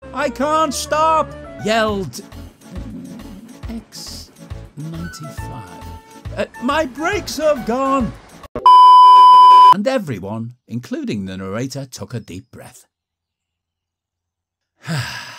I can't stop, yelled X95. My brakes have gone. And everyone, including the narrator, took a deep breath.